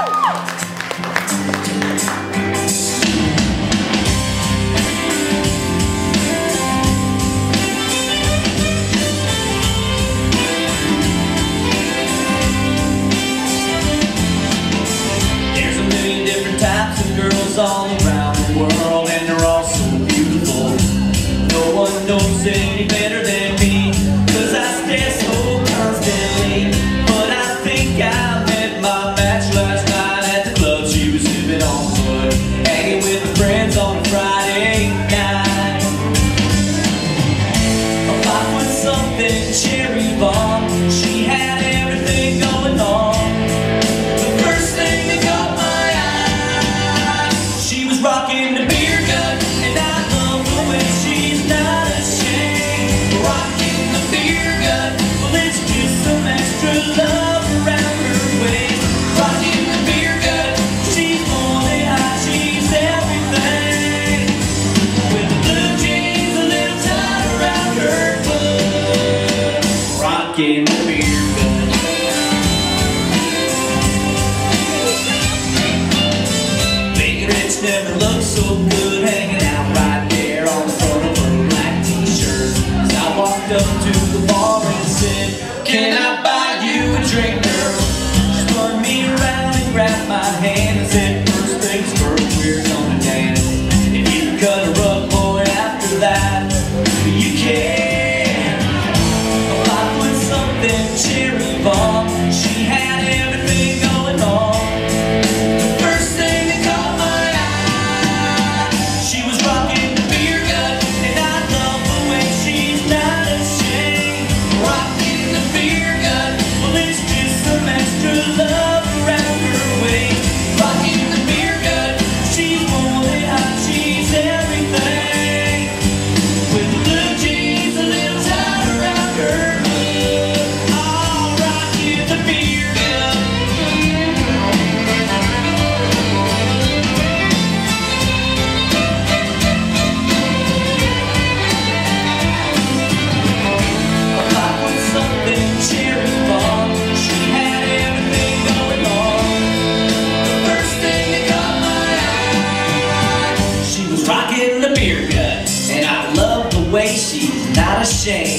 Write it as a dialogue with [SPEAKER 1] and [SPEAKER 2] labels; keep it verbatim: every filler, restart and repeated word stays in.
[SPEAKER 1] All around the world, and they're all so beautiful. No one knows any better than me, 'cause I stare so constantly. But I think I met my match last night at the club. She was sipping on wood, hanging with her friends on a Friday night. A pot with something cherry bomb. She had everything going on. Rocking the beer gut, and I love the way she's not ashamed. Rocking the beer gut, well, it's just some extra love around her waist. Rocking the beer gut, she's more than hot, she's everything. With the blue jeans a little tight around her butt. Rocking the beer gut. Never looked so good hanging out right there on the front of her black t-shirt. As I walked up to the bar and said, "Can I buy you a drink, girl?" She spun me around and grabbed my hand and said, "First things first, we're gonna dance. If you can cut her up, boy, after that, you can." A pot with something cherry bomb. She had everything going on. Rocking the beer gut, and I love the way she's not ashamed.